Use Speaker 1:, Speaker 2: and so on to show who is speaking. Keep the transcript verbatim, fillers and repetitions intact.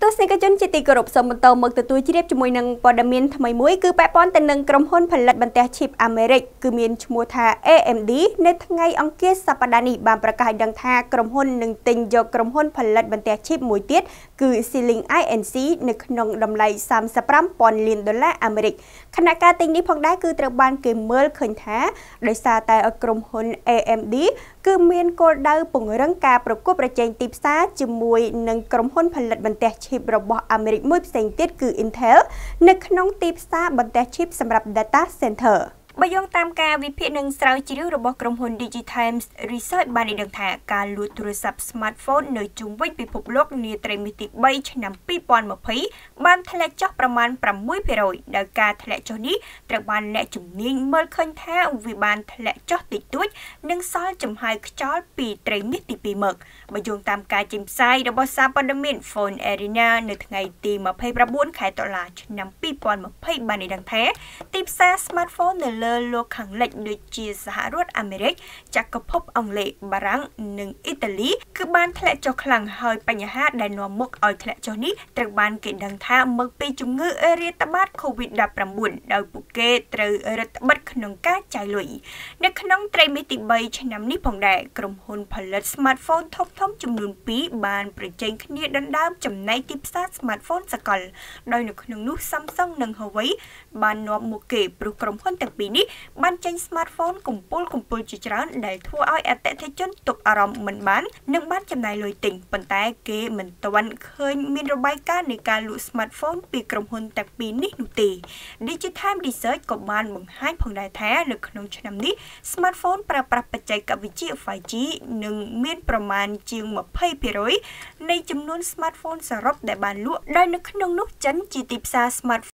Speaker 1: ទស្សនិកជនជាទីគោរពសូមបន្តមកទទួលជ្រាបជាមួយនឹងព័ត៌មានថ្មីមួយគឺពាក់ព័ន្ធទៅនឹងក្រុមហ៊ុនផលិតបន្ទះឈីបអាមេរិកគឺមានឈ្មោះថា A M D នៅថ្ងៃអង្គារសប្តាហ៍នេះបានប្រកាសឲ្យដឹងថាក្រុមហ៊ុននឹងទិញយកក្រុមហ៊ុនផលិតបន្ទះឈីបមួយទៀតគឺ Silicon អ៊ី អេន ស៊ី នៅក្នុងតម្លៃសាមសិបប្រាំពាន់លានដុល្លារអាមេរិកខណៈការទិញនេះផងដែរគឺត្រូវបានគេមើលឃើញថាដោយសារតែក្រុមហ៊ុន A M D គឺមានគោលដៅពង្រឹងការប្រកួតប្រជែងទីផ្សារជាមួយនឹងក្រុមហ៊ុនផលិតបន្ទះឈីបរបស់អាមេរិកមួយផ្សេងទៀតគឺ Intel នៅក្នុងទីផ្សារបន្ទះឈីបសម្រាប់ Data Center បើយោងតាមការវិភាគនិងស្រាវជ្រាវរបស់ក្រុមហ៊ុន Digital Research បានឲ្យដឹងថាការលួចទូរស័ព្ទ Smartphone នៅជុំវិញពិភពលោកនាត្រីមាសទីបីឆ្នាំពីរពាន់ម្ភៃបានធ្លាក់ចុះប្រមាណប្រាំមួយភាគរយដោយការធ្លាក់ចុះនេះត្រូវបានអ្នកជំនាញមើលឃើញថាវាបានធ្លាក់ចុះតិចតួចនិងសល់ចំហាយខ្យល់ពីត្រីមាសទីពីរមកបើយោងតាមការចេញផ្សាយរបស់សារព័ត៌មាន Phone Arena នៅថ្ងៃទីម្ភៃប្រាំបួនខែតុលាឆ្នាំពីរពាន់ម្ភៃបានឲ្យដឹងថាទីផ្សារ Smartphone នៅលើលោកខាងលិចដូចជាសហរដ្ឋអាមេរិកចក្រភពអង់គ្លេសបារាំងនិងអ៊ីតាលីគឺបានធ្លាក់ចុះខ្លាំងហើយបញ្ហាដែលនាំមុខឲ្យធ្លាក់ចុះនេះត្រូវបានគេដឹងថាមកពីជំងឺរាតត្បាត កូវីដ ដប់ប្រាំបួន ដោយពួកគេត្រូវរដ្ឋបិទក្នុងការចាយលុយនៅក្នុងត្រីមាសទីបីឆ្នាំនេះផងដែរក្រុមហ៊ុនផលិត Smartphone ធំៗចំនួនពីរបានប្រជែងគ្នាដណ្ដើមចំណែកទីផ្សារ Smartphone សកលដោយនៅក្នុងនោះ Samsung និង Huawei បាននាំមុខគេព្រោះក្រុមហ៊ុនទាំងពីរនេះបានចេញ Smartphone កំពូលកំពូលជាច្រើនដែលធ្វើឲ្យអតិថិជនទុកអារម្មណ៍មិនបាននិងបានចំណាយលុយទិញប៉ុន្តែគេមិនទាន់ឃើញមានរបាយការណ៍នៃការលក់ Smartphone ពីក្រុមហ៊ុនទាំងពីរនេះនោះទេ Digital Research ក៏បានបង្ហាញផងដែរថានៅក្នុងឆ្នាំនេះ Smartphone ប្រើប្រាស់បច្ចេកវិទ្យា five G នឹងមានប្រមាណជាងម្ភៃភាគរយនៃចំនួន Smartphone សរុបដែលបានលក់ដោយនៅក្នុងនោះចិនជាទីផ្សារ Smartphone